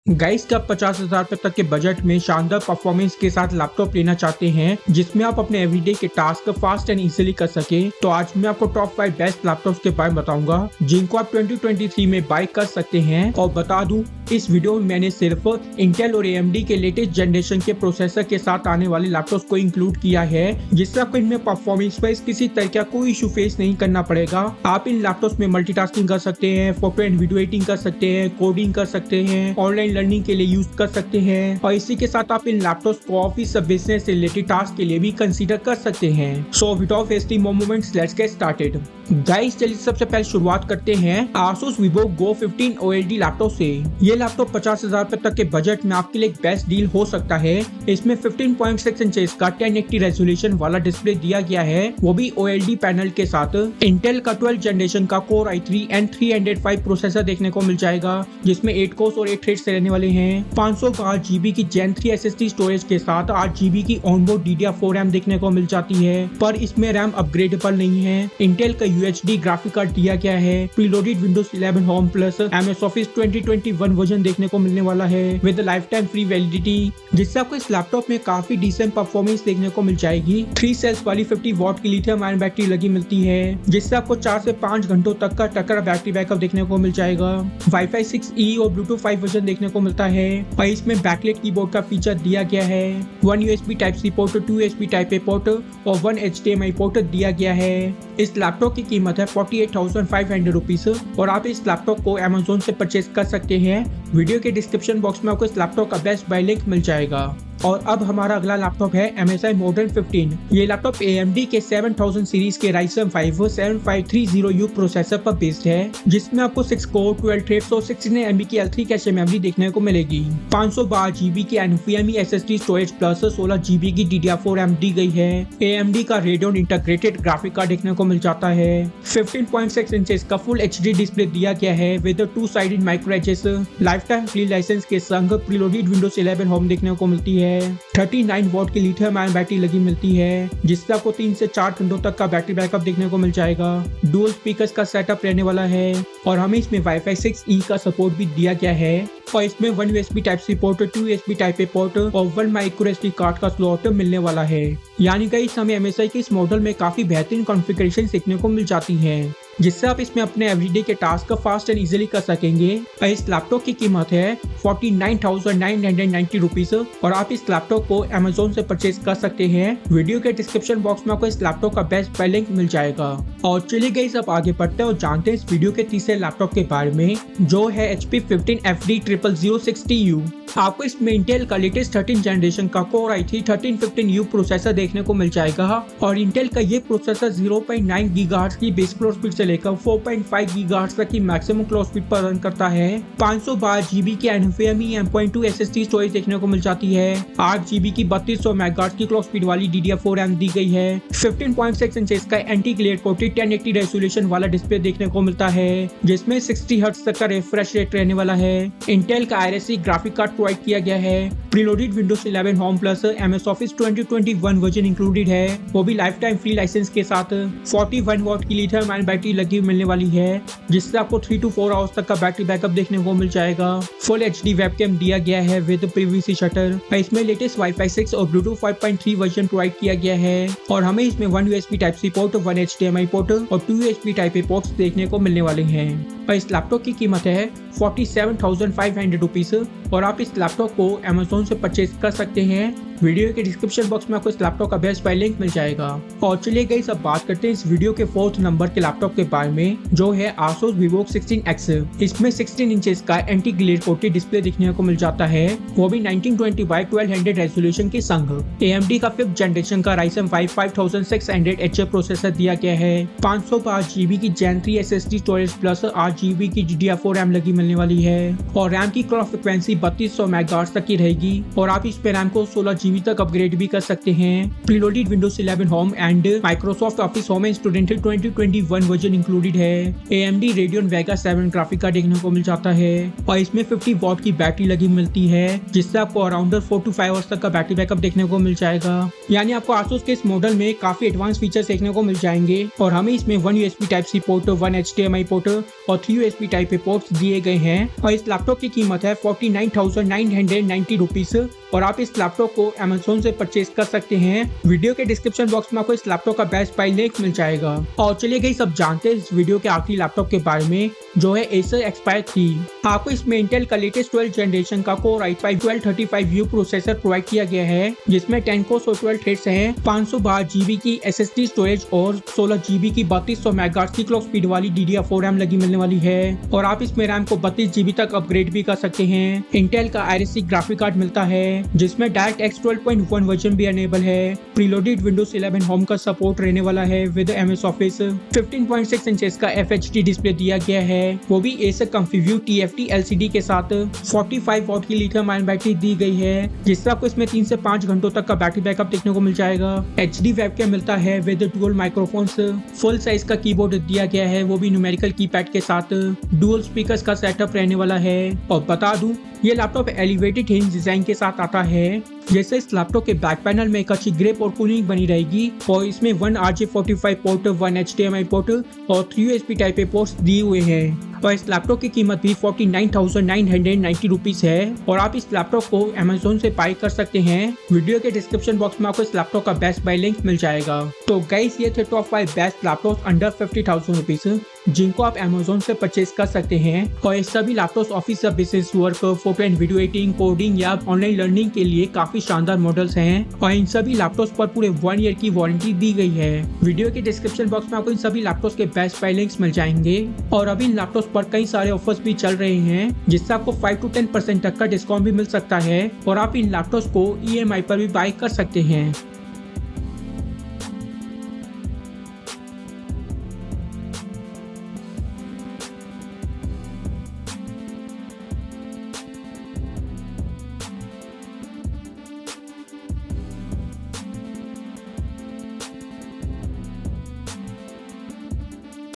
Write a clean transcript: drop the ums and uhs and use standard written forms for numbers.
Guys, क्या आप 50,000 रुपए तक के बजट में शानदार परफॉर्मेंस के साथ लैपटॉप लेना चाहते हैं जिसमें आप अपने एवरीडे के टास्क फास्ट एंड इजीली कर सके? तो आज मैं आपको टॉप 5 बेस्ट लैपटॉप्स के बारे में बताऊंगा जिनको आप 2023 में बाय कर सकते हैं। और बता दूं, इस वीडियो में मैंने सिर्फ इंटेल और AMD के लेटेस्ट जनरेशन के प्रोसेसर के साथ आने वाले लैपटॉप्स को इंक्लूड किया है, जिससे आपको इनमें परफॉर्मेंस वाइज किसी तरह का कोई इशू फेस नहीं करना पड़ेगा। आप इन लैपटॉप्स में मल्टीटास्किंग कर सकते हैं, फोटो एंड वीडियो एडिटिंग कर सकते हैं, कोडिंग कर सकते हैं, ऑनलाइन लर्निंग के लिए यूज कर सकते हैं और इसी के साथ आप इन लैपटॉप्स को ऑफिस और बिजनेस से रिलेटेड टास्क के लिए भी कंसीडर कर सकते हैं। So without wasting more moments, let's get started. Guys, चलिए सबसे पहले शुरुआत करते हैं Asus Vivo Go 15 OLED laptop से। ये लैपटॉप 50,000 रुपए तक के बजट में आपके लिए एक बेस्ट डील हो सकता है। इसमें 15.6 इंचेस का 1080 रेजोल्यूशन वाला डिस्प्ले दिया गया है, वो भी OLED पैनल के साथ। इंटेल का 12 जनरेशन का Core i3 N305 प्रोसेसर देखने को मिल जाएगा, जिसमें 8 कोर्स और 8 थ्रेड्स रहने वाले हैं। 512 GB की Gen 3 SSD स्टोरेज के साथ 8 GB की ऑनबोर्ड DDR4 रैम देखने को मिल जाती है, पर इसमें रैम अपग्रेडेबल नहीं है। इंटेल का UHD ग्राफिक कार्ड दिया गया है। Preloaded Windows 11 home plus MS Office 2021 version देखने को मिलने वाला है with lifetime free validity, जिससे आपको इस लैपटॉप में काफी डिसेंट परफॉर्मेंस देखने को मिल जाएगी। 3 सेल्स वाली 50 वॉट की लिथियम आयन बैटरी लगी मिलती है, जिससे आपको 4 से 5 घंटों तक का टक्कर बैटरी बैकअप देखने को मिल जाएगा। Wi-Fi 6E और Bluetooth 5 वर्जन देखने को मिलता है और इसमें बैकलाइट कीबोर्ड का फीचर दिया गया है। 1 USB Type-C port, 2 USB Type-A port और 1 HDMI पोर्ट दिया गया है। इस लैपटॉप की कीमत है 48,500 रुपीज और आप इस लैपटॉप को Amazon से परचेज कर सकते हैं। वीडियो के डिस्क्रिप्शन बॉक्स में आपको इस लैपटॉप का बेस्ट बाय लिंक मिल जाएगा। और अब हमारा अगला लैपटॉप है MSI Modern 15। ये लैपटॉप AMD के 7000 सीरीज के Ryzen 5 7530U प्रोसेसर पर बेस्ड है, जिसमें आपको 6 कोर 12 थ्रेड्स और 16 MB की L3 कैशे मेमोरी देखने को मिलेगी। 512 GB की NVMe SSD storage plus 16 GB की DDR4 रैम दी गई है। AMD का Radeon इंटीग्रेटेड ग्राफिक कार्ड देखने को मिल जाता है। 15.6 इंचेस का फुल HD डिस्प्ले दिया गया है with 2-sided micro edges. Lifetime free license के संग प्रीलोडेड Windows 11 होम देखने को मिलती है। 39 वॉट की लिथियम आयन बैटरी लगी मिलती है, जिससे आपको 3 से 4 घंटों तक का बैटरी बैकअप देखने को मिल जाएगा। डुअल स्पीकर्स का सेटअप रहने वाला है और हमें इसमें Wi-Fi 6E का सपोर्ट भी दिया गया है और इसमें 1 USB Type-C port, 2 USB Type-A port और 1 माइक्रो SD कार्ड का स्लॉट मिलने वाला है। यानी कि इस हमें MSI के इस मॉडल में काफी बेहतरीन कॉन्फ़िगरेशन देखने को मिल जाती है, जिससे आप इसमें अपने एवरीडे के टास्क फास्ट एंड इजीली कर सकेंगे। और इस लैपटॉप की कीमत है 49,990 रुपीज और आप इस लैपटॉप को Amazon से परचेज कर सकते हैं। वीडियो के डिस्क्रिप्शन बॉक्स में आपको इस लैपटॉप का बेस्ट बाय लिंक मिल जाएगा। और चलिए गाइस, अब आगे बढ़ते हैं और जानते हैं इस वीडियो के तीसरे लैपटॉप के बारे में, जो है HP 15FD0060U। आपको इसमें इंटेल का लेटेस्ट 13 जनरेशन का Core i3 1315U प्रोसेसर देखने को मिल जाएगा और इंटेल का ये प्रोसेसर 0.9 GHz की बेस क्लॉक स्पीड से लेकर 4.5 GHz तक की मैक्सिमम क्लॉक स्पीड पर रन करता है। 512 GB की NVMe M.2 SSD स्टोरेज देखने को मिल जाती है। 8 GB की 3200 MHz की क्लॉक स्पीड वाली DDR4 रैम दी गई है। 15.6 इंचेस का एंटी ग्लेयर कोटेड 1080 रेजोल्यूशन वाला डिस्प्ले देखने को मिलता है, जिसमें 60 हर्ट्ज तक का रिफ्रेश रेट रहने वाला है। इंटेल का IRSC ग्राफिक कार्ड प्रोवाइड किया गया है। Preloaded Windows 11 home plus MS Office 2021 version included है, वो भी लाइफ टाइम फ्री लाइसेंस के साथ। 41 वॉट की लिथियम आयन बैटरी लगी मिलने वाली है, जिससे आपको 3 to 4 आवर्स तक का बैटरी बैकअप देखने को मिल जाएगा। फुल HD वेबकैम दिया गया है विद PVC शटर। इसमें लेटेस्ट Wi-Fi 6 और Bluetooth 5.3 वर्जन प्रोवाइड किया गया है और हमें इसमें 1 USB Type-C port, 1 HDMI port और 2 USB Type-A पोर्ट्स देखने को मिलने वाले हैं। और इस लैपटॉप की कीमत है 47,500 रुपीज और आप इस लैपटॉप को Amazon से परचेज कर सकते हैं। वीडियो के डिस्क्रिप्शन बॉक्स में आपको इस लैपटॉप का बेस्ट बाय लिंक मिल जाएगा। और चलिए गाइस, अब बात करते हैं इस वीडियो के 4th नंबर के लैपटॉप के बारे में, जो है Asus Vivo 16X। इसमें 16 इंचेस का एंटी ग्लेयर कोटेड डिस्प्ले देखने को मिल जाता है, वो भी 1920x1200 रेजोल्यूशन के संग। AMD का 5th जनरेशन का Ryzen 5 5600H प्रोसेसर दिया गया है। 512 GB की Gen 3 SSD storage plus 8 GB की DDR4 रैम लगी मिलने वाली है और रैम की क्लॉक फ्रिक्वेंसी 3200 MHz तक की रहेगी और आप इस पे रैम को 16 GB GB तक अपग्रेड भी कर सकते हैं। Preloaded Windows 11 home and Microsoft office home and student 2021 version included है। AMD Radeon Vega 7 graphic card देखने को मिल जाता है और इसमें 50 वॉट की बैटरी लगी मिलती है, जिससे आपको अराउंड 4 to 5 आवर्स तक का बैटरी बैकअप देखने को मिल जाएगा। यानी आपको Asus के इस मॉडल में काफी एडवांस फीचर्स देखने को मिल जाएंगे और हमें इसमें 1 USB Type-C port, 1 HDMI port और 3 USB Type-A पोर्ट्स दिए गए हैं और इस लैपटॉप की कीमत है 49,990 रुपीज और आप इस लैपटॉप को Amazon से परचेज कर सकते हैं। वीडियो के डिस्क्रिप्शन बॉक्स में आपको इस लैपटॉप का बेस्ट प्राइस लिंक मिल जाएगा। और चलिए गाइस, सब जानते हैं इस वीडियो के आखिरी लैपटॉप के बारे में, जो है Acer Aspire 3। आपको इसमें इंटेल का लेटेस्ट 12th जनरेशन का Core i5-1235U प्रोसेसर प्रोवाइड किया गया है, जिसमें 10 कोर और 12 थ्रेड्स हैं, 512 GB की SSD स्टोरेज और 16 GB की 3200 मेगाहर्ट्ज की क्लॉक स्पीड वाली DDR4 रैम लगी मिलने वाली है और आप इसमें रैम को 32 GB तक अपग्रेड भी कर सकते हैं। इंटेल का Iris ग्राफिक कार्ड मिलता है, जिसमें DirectX 12.1 वर्जन भी अनेबल है। प्रीलोडेड विंडोज 11 होम का सपोर्ट रहने वाला है विद MS ऑफिस। 15.6 इंचेस का FHD डिस्प्ले दिया गया है, वो भी Acer ComfyView TFT LCD के साथ। 45 वॉट की लिथियम आयन बैटरी दी गई है, जिससे आपको इसमें 3 से 5 घंटों तक का बैटरी बैकअप देखने को मिल जाएगा। HD वेबकैम मिलता है with dual microphones. Full size का कीबोर्ड दिया गया है, वो भी न्यूमेरिकल कीपैड के साथ। डुअल स्पीकर्स का सेटअप रहने वाला है और बता दूं, ये लैपटॉप एलिवेटेड हिंज डिजाइन के साथ आता है, जैसे इस लैपटॉप के बैक पैनल में एक अच्छी ग्रिप और कूलिंग बनी रहेगी और इसमें 1 RJ45 पोर्ट, 1 HDMI पोर्ट और 3 USB Type-A पोर्ट्स दिए हुए हैं और इस लैपटॉप की कीमत भी 49,990 रुपीज है और आप इस लैपटॉप को Amazon से बाय कर सकते हैं। वीडियो के डिस्क्रिप्शन बॉक्स में आपको इस लैपटॉप का बेस्ट बाय लिंक मिल जाएगा। तो गाइस, ये थे top 5 best laptop under 50,000 rupees, जिनको आप Amazon से परचेज कर सकते हैं और ये सभी लैपटॉप ऑफिस या business work, photo and video editing, coding या ऑनलाइन लर्निंग के लिए काफी शानदार मॉडल्स हैं और इन सभी लैपटॉप्स पर पूरे 1 ईयर की वारंटी दी गई है। वीडियो के डिस्क्रिप्शन बॉक्स में आपको इन सभी लैपटॉप्स के बेस्ट बाय लिंक्स मिल जाएंगे और अभी इन लैपटॉप्स पर कई सारे ऑफर्स भी चल रहे हैं, जिससे आपको 5 to 10% तक का डिस्काउंट भी मिल सकता है और आप इन लैपटॉप्स को EMI पर भी बाय कर सकते हैं।